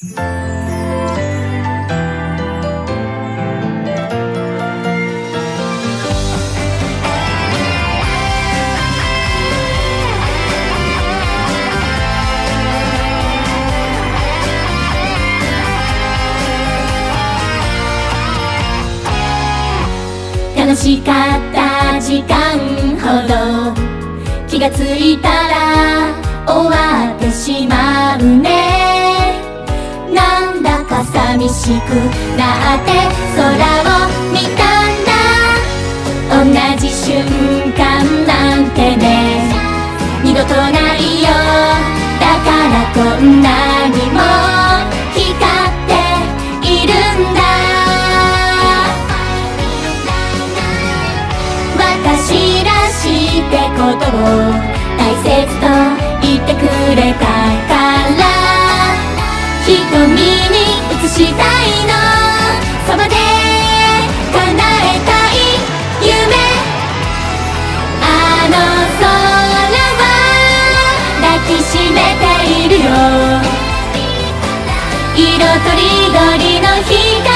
楽しかった時間ほど気がついたら終わってしまうね。なんだか寂しくなって空を見たんだ。同じ瞬間なんてね二度とないよ。だからこんなにも光っているんだ。私らしいってことを大切と言ってくれたから瞳に映したいの。そばで叶えたい夢。あの空は抱きしめているよ。色とりどりの光